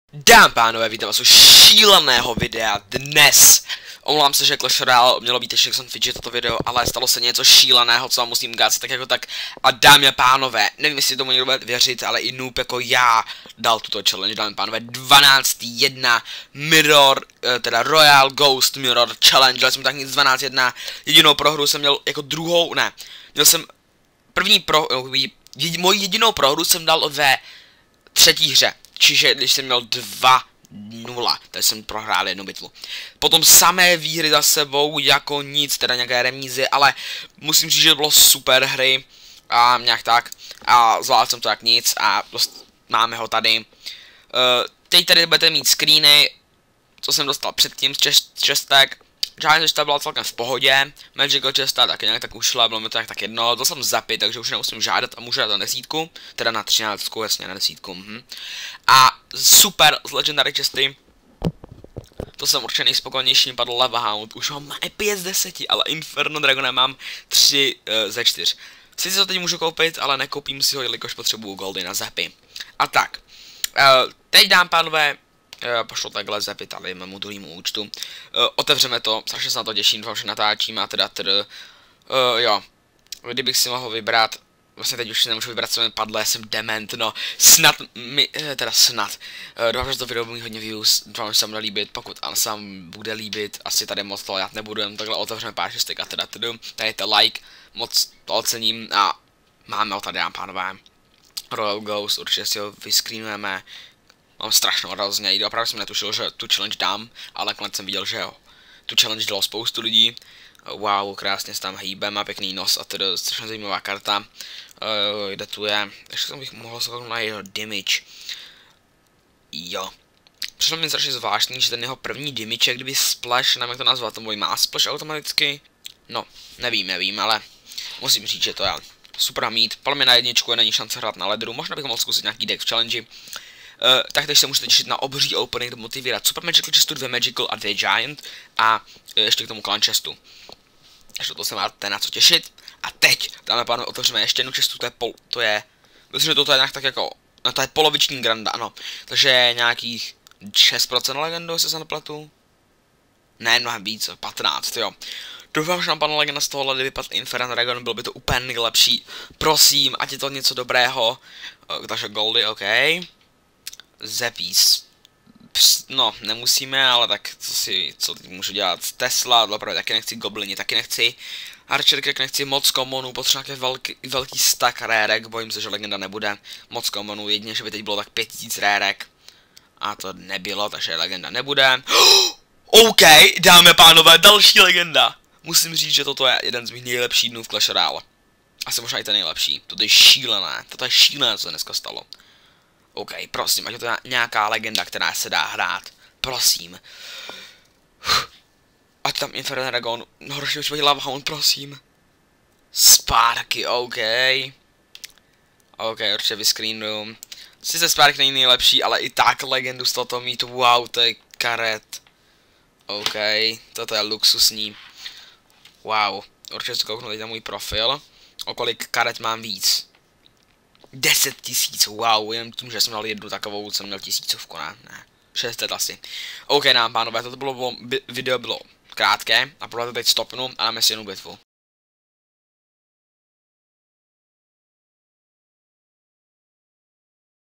Dámy pánové, vítám vás u šíleného videa dnes. Omlouvám se, že Clash Royale mělo být ještě jsem fidget toto video, ale stalo se něco šíleného, co vám musím ukázat tak jako tak. A dámy a pánové, nevím, jestli tomu někdo bude věřit, ale i noob jako já dal tuto challenge, dámy a pánové, 12.1 Mirror, teda Royal Ghost Mirror Challenge, dal jsem tak nic 12.1, jedinou prohru jsem měl jako druhou, ne, měl jsem moji jedinou prohru jsem dal ve třetí hře. Čiže když jsem měl 2-0, tak jsem prohrál jednu bitvu. Potom samé výhry za sebou, jako nic, teda nějaké remízy, ale musím říct, že to bylo super hry a nějak tak. A zvládl jsem to jak nic a máme ho tady. Teď tady budete mít screeny, co jsem dostal předtím z čestek. Giant Chesta byla celkem v pohodě, Magical Chesta taky nějak tak ušla, bylo mi to tak jedno, to jsem za 5, takže už nemusím žádat a můžu dát na desítku, teda na 13, jasně na desítku. A super z Legendary Chesty, to jsem určitě nejspokojenější, padl Lava Hound, už ho mám 5 z 10, ale Inferno Dragona mám 3 ze 4. Sice to teď můžu koupit, ale nekoupím si ho, jelikož potřebuju goldy na zapy. A tak, teď dám pánové, pošlo takhle zapy tady mému druhému účtu. Otevřeme to, strašně se na to těším, doufám, že natáčím a teda jo. Kdybych si mohl vybrat, vlastně teď už si nemůžu vybrat, co mi padlo, já jsem dement, no. Snad mi, teda snad. Doufám, že to video bude mít hodně views, doufám, že se bude líbit, pokud ale se vám bude líbit, asi tady moc to já nebudu, jen takhle otevřeme pár šestek a teda tady to like, moc to ocením a máme ho tady, dám pánové. Royal Ghost, určitě si ho vyscreenujeme. Mám strašnou radost z něj, opravdu jsem netušil, že tu challenge dám, ale nakonec jsem viděl, že jo. Tu challenge dalo spoustu lidí. Wow, krásně se tam hýbe, má pěkný nos a teda strašně zajímavá karta. Kde tu je? Ještě jsem bych mohl se na jeho damage. Jo. Přišlo mi strašně zvláštní, že ten jeho první damage, kdyby splash, nevím jak to nazvat, to má splash automaticky. No, nevím, ale musím říct, že to je super mít. Podle mě na jedničku je není šance hrát na ledru, možná bych mohl zkusit nějaký deck v challenge. Tak teď se můžete těšit na obří opening, kde motivírat Super Magical Chestu, 2 Magical a 2 Giant a ještě k tomu Clan Chestu. Takže to se máte na co těšit. A teď, dáme pánové, otevřeme ještě jednu chestu, to je, myslím, že toto je nějak tak jako, no to je poloviční granda, ano. Takže nějakých 6% legendu, jestli se nepletu. Ne, mnohem víc, 15, jo. Doufám, že nám pan legenda z tohohle, kdyby padl Inferno Dragon, bylo by to úplně nejlepší. Prosím, ať je to něco dobrého. Takže goldy, ok. Zepís. No, nemusíme, ale tak co teď můžu dělat? Tesla, opravdu taky nechci, goblini taky nechci. Archer Crack nechci, moc komonů, potřebuji nějaký velký stack rérek, bojím se, že legenda nebude moc komonů, jedině, že by teď bylo tak 5000 rérek. A to nebylo, takže legenda nebude. OK, dáme pánové, další legenda. Musím říct, že toto je jeden z mých nejlepších dnů v Clash Royale. Asi možná i ten nejlepší, toto je šílené, co se dneska stalo. OK, prosím, ať je to nějaká legenda, která se dá hrát. Prosím. Ať tam Inferno Dragon, horší už bude Lava Hound, prosím. Sparky, OK. OK, určitě vyscreenuju. Sice Spark není nejlepší, ale i tak legendu z toho mít, wow, to je karet. OK, toto je luxusní. Wow, určitě si kouknu teď na můj profil. O kolik karet mám víc. 10 000, wow, jen tím, že jsem dal jednu takovou, jsem měl 1000, ne, 600 asi. OK, nám pánové, toto video bylo krátké, a proto teď stopnu a dáme si jednu bitvu.